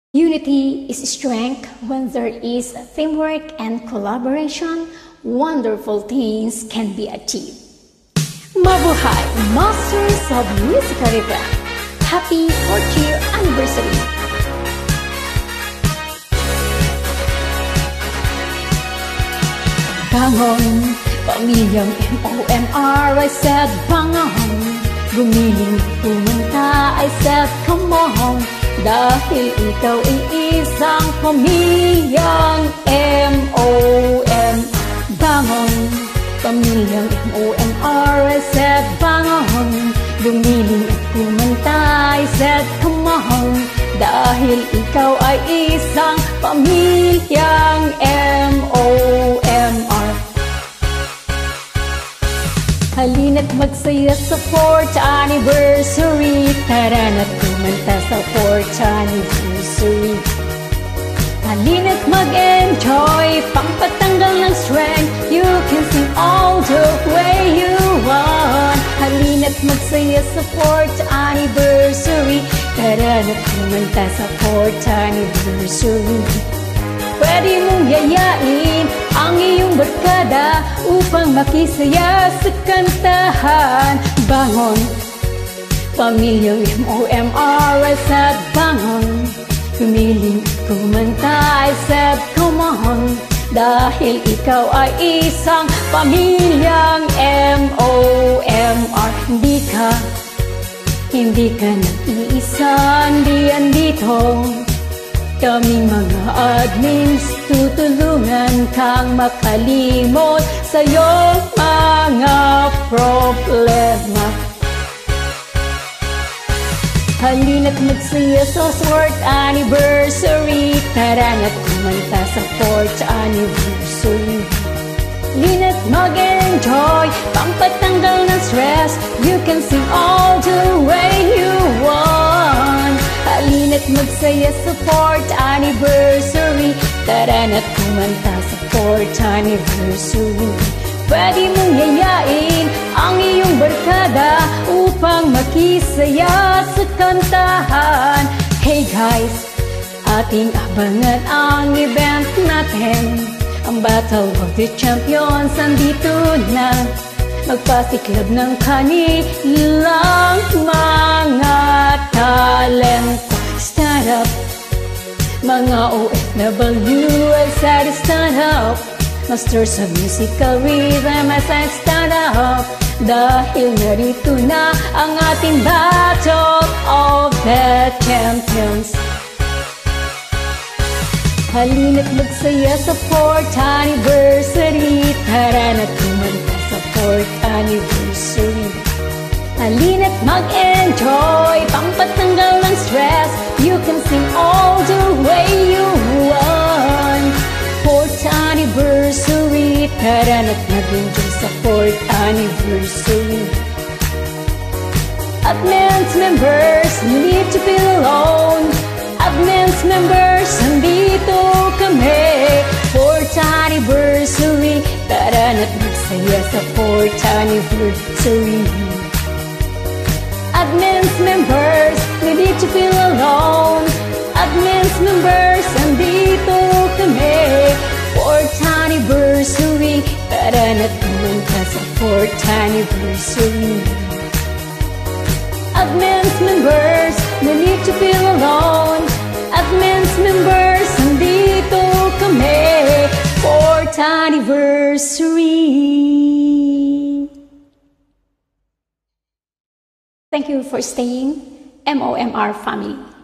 Unity is strength. When there is teamwork and collaboration, wonderful things can be achieved. Mabuhay, Masters of Musical Rhythm! Happy 4th-year anniversary! Bangon, pamilyang MOMR, I said bangon. Gumiling, pumunta, I said come on. Dahil ikaw ay isang pamilyang MOM. Bangon, pamilyang MOMR, I said bangon. Gumiling at pumunta, I said come on. Dahil ikaw ay isang pamilyang MOMR. Halina't magsaya sa 4th anniversary. Tara na't kumanta sa 4th anniversary. Halina't mag-enjoy, pampatanggal ng strength. You can sing all the way you want. Halina't magsaya sa 4th anniversary. Tara na't kumanta sa 4th anniversary. Pwede mong yayain ang iyong barkada upang makisaya sa kantahan. Bangon, pamilyang MOMR, I said bangon. Gumiling at kumanta, I said come on. Dahil ikaw ay isang pamilyang MOMR. Hindi ka nag-iisa, hindi andito. Kaming mga admins, tutulungan kang makalimot sa iyong mga problema. Halina't magsaya sa 4th anniversary. Tara na't kumanta sa 4th anniversary. Halina't mag-enjoy, pampatanggal ng stress. You can sing all the way you want. Halina't magsaya sa 4th anniversary. Tara na't kumanta sa 4th anniversary. Pwede mong yayain ang iyong barkada upang makisaya sa kantahan. Hey guys, ating abangan ang event natin. Ang Battle of the Champions andito na. Magpasiklab ng kanilang mga talento. Stand up, mga OFW, I said stand up. Masters of Musical Rhythm, I said stand up. Dahil narito na ang ating Battle of the Champions. Halina't magsaya sa 4th anniversary. Tara na't kumanta sa 4th anniversary. Halina't mag-enjoy, pampatanggal ng stress. You can sing all the way you want. 4th anniversary. Tara na't mag-enjoy sa 4th anniversary. Admins members, you need to feel alone. Admins members, andito kami. 4th anniversary. Tara na't magsaya sa 4th anniversary. Admins members, you need to feel alone. Admins members, andito kami. 4th anniversary. Tara na't kumanta sa 4th anniversary. Admins members, no need to feel alone. Admins members, andito kami. 4th anniversary. Thank you for staying, MOMR family.